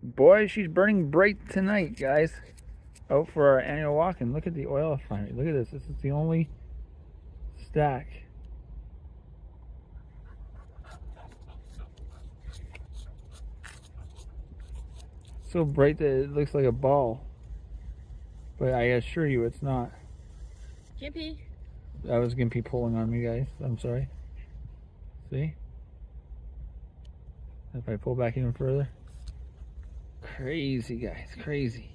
Boy, she's burning bright tonight, guys. Out for our annual walk, and look at the oil refinery. Look at this. This is the only stack. So bright that it looks like a ball. But I assure you it's not. Gimpy. That was Gimpy pulling on me, guys. I'm sorry. See? If I pull back even further. Crazy, guys. Crazy.